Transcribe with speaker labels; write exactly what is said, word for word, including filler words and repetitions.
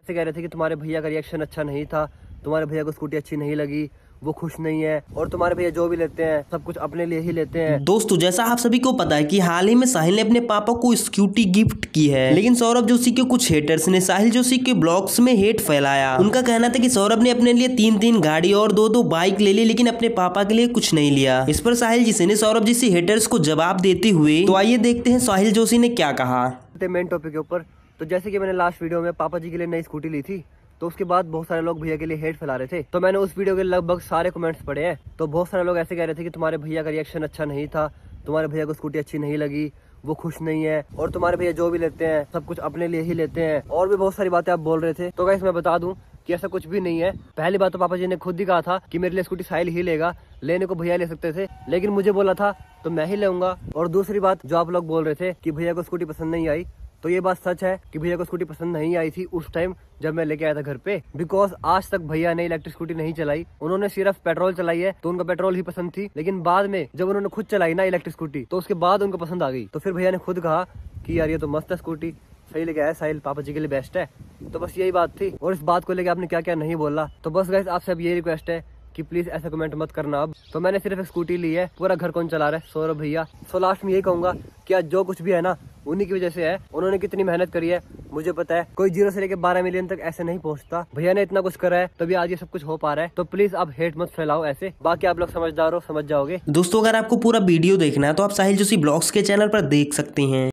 Speaker 1: ऐसे कह रहे थे कि तुम्हारे भैया का रिएक्शन अच्छा नहीं था, तुम्हारे भैया को स्कूटी अच्छी नहीं लगी, वो खुश नहीं है, और तुम्हारे भैया जो भी लेते हैं सब कुछ अपने लिए ही लेते हैं।
Speaker 2: दोस्तों जैसा आप सभी को पता है कि हाल ही में साहिल ने अपने पापा को स्कूटी गिफ्ट की है, लेकिन सौरभ जोशी के कुछ हेटर्स ने साहिल जोशी के ब्लॉग्स में हेट फैलाया। उनका कहना था कि सौरभ ने अपने लिए तीन तीन गाड़ी और दो दो बाइक ले ली, लेकिन अपने पापा के लिए कुछ नहीं लिया। इस पर साहिल जोशी ने सौरभ जोशी हेटर्स को जवाब देते हुए, तो आइए देखते हैं साहिल जोशी ने क्या कहा।
Speaker 1: मेन टॉपिक के ऊपर, तो जैसे कि मैंने लास्ट वीडियो में पापा जी के लिए नई स्कूटी ली थी, तो उसके बाद बहुत सारे लोग भैया के लिए हेट फैला रहे थे। तो मैंने उस वीडियो के लगभग सारे कमेंट्स पढ़े हैं। तो बहुत सारे लोग ऐसे कह रहे थे कि तुम्हारे भैया का रिएक्शन अच्छा नहीं था, तुम्हारे भैया को स्कूटी अच्छी नहीं लगी, वो खुश नहीं है, और तुम्हारे भैया जो भी लेते हैं सब कुछ अपने लिए ही लेते हैं, और भी बहुत सारी बातें आप बोल रहे थे। तो गाइस मैं बता दूं कि ऐसा कुछ भी नहीं है। पहली बात तो पापा जी ने खुद ही कहा था कि मेरे लिए स्कूटी साहिल ही लेगा, लेने को भैया ले सकते थे, लेकिन मुझे बोला था तो मैं ही लूंगा। और दूसरी बात, जो आप लोग बोल रहे थे कि भैया को स्कूटी पसंद नहीं आई, तो ये बात सच है कि भैया को स्कूटी पसंद नहीं आई थी उस टाइम जब मैं लेके आया था घर पे। बिकॉज आज तक भैया ने इलेक्ट्रिक स्कूटी नहीं चलाई, उन्होंने सिर्फ पेट्रोल चलाई है, तो उनका पेट्रोल ही पसंद थी। लेकिन बाद में जब उन्होंने खुद चलाई ना इलेक्ट्रिक स्कूटी, तो उसके बाद उनको पसंद आ गई। तो फिर भैया ने खुद कहा कि यार ये तो मस्त है स्कूटी, सही लेके आया साहिल, पापा जी के लिए बेस्ट है। तो बस यही बात थी। और इस बात को लेकर आपने क्या क्या नहीं बोला, तो बस गाइस आपसे अब ये रिक्वेस्ट है कि प्लीज ऐसा कमेंट मत करना अब। तो मैंने सिर्फ एक स्कूटी ली है, पूरा घर कौन चला रहा है? सौरभ भैया। सो लास्ट में यही कहूंगा कि आज जो कुछ भी है ना, उन्हीं की वजह से है। उन्होंने कितनी मेहनत करी है मुझे पता है। कोई जीरो से लेकर बारह मिलियन तक ऐसे नहीं पहुंचता। भैया ने इतना कुछ करा है तभी आज ये सब कुछ हो पा रहा है। तो प्लीज आप हेट मत फैलाओ ऐसे, बाकी आप लोग समझदार हो, समझ जाओगे।
Speaker 2: दोस्तों अगर आपको पूरा वीडियो देखना है तो आप साहिल जोशी ब्लॉग्स के चैनल पर देख सकते हैं।